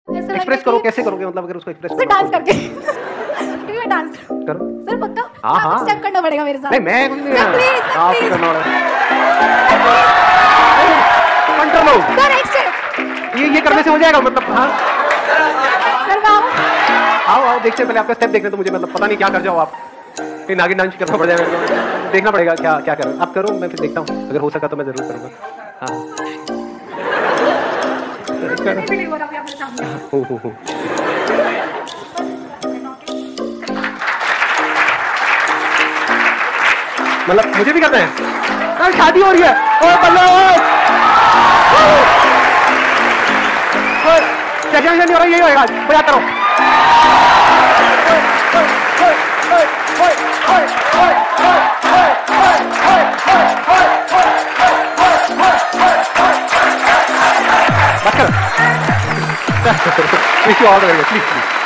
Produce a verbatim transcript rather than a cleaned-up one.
express करो, कैसे करोगे मतलब अगर उसको एक्सप्रेस सर डांस करके क्योंकि मैं डांस करो सर पक्का हाँ हाँ स्टेप करना पड़ेगा मेरे साथ नहीं मैं कुछ नहीं प्लीज आप ही करना कंट्रोल लो सर एक स्टेप ये ये करने से हो जाएगा मतलब हाँ सर मैं आओ आओ देखते हैं पहले आपका स्टेप देखने तो मुझे मतलब पता नहीं क्या कर जाओ आप फिर नागिन डांस करना पड़ जाएगा देखना पड़ेगा क्या क्या करो आप करो मैं फिर देखता हूँ अगर हो सका तो मैं जरूर करूँगा हाँ हो हो हो मतलब मुझे भी करना है शादी हो रही है ओ बल्लो सेशन नहीं हो रहा यही होएगा बजा करो बस करो प्लीज ऑर्डर प्लीज प्लीज